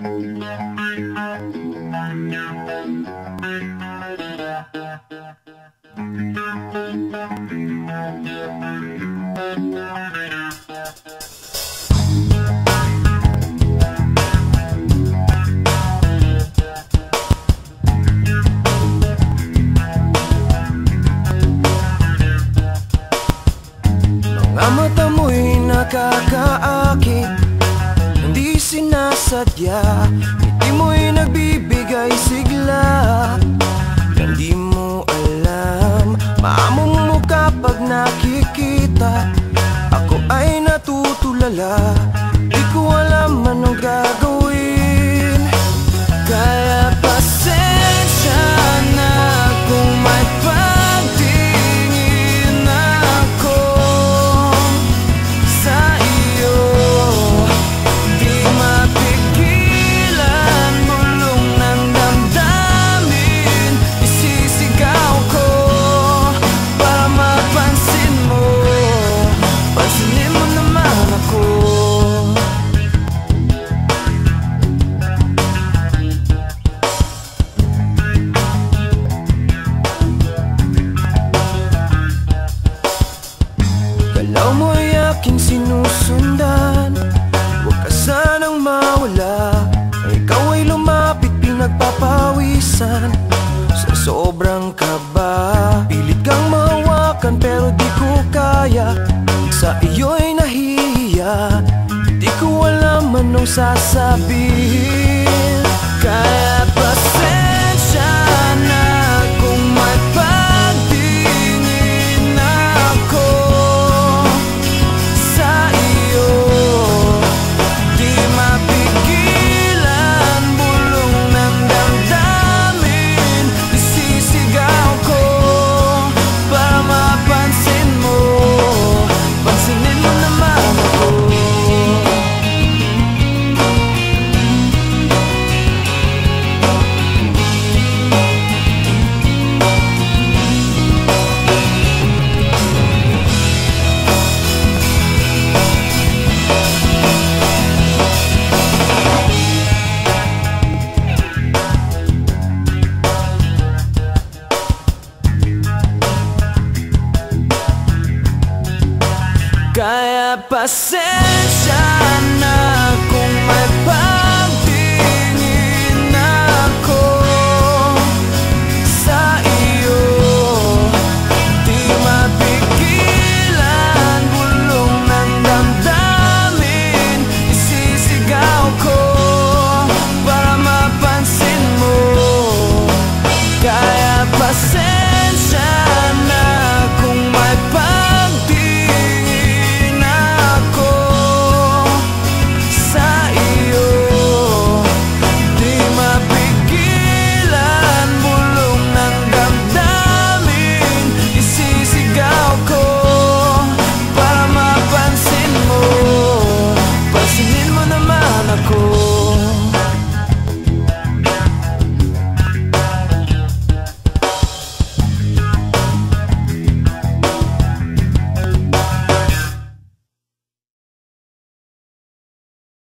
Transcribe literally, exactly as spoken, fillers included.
Mga mata mo'y nakakaakit, hindi sinasadya. Ngiti mo'y nagbibigay sigla. Hindi mo alam, maamong mo kapag nakikita. Ako ay natutulala, di ko alam anong gagawin. Kaya pasensya na kung may pagtingin ako sa iyo. Di mapigilan, bulong ng damdamin, isisigaw ko para mapansin mo. Pansinin mo naman ako. Galaw mo'y aking sinusundan, huwag ka sanang mawala. Ikaw ay lumapit, pinagpapawisan sa sobrang kaba. Pilit kang mahawakan pero di ko kaya, sa iyo'y nahihiya. Di ko alam anong sasabihin. Kaya pas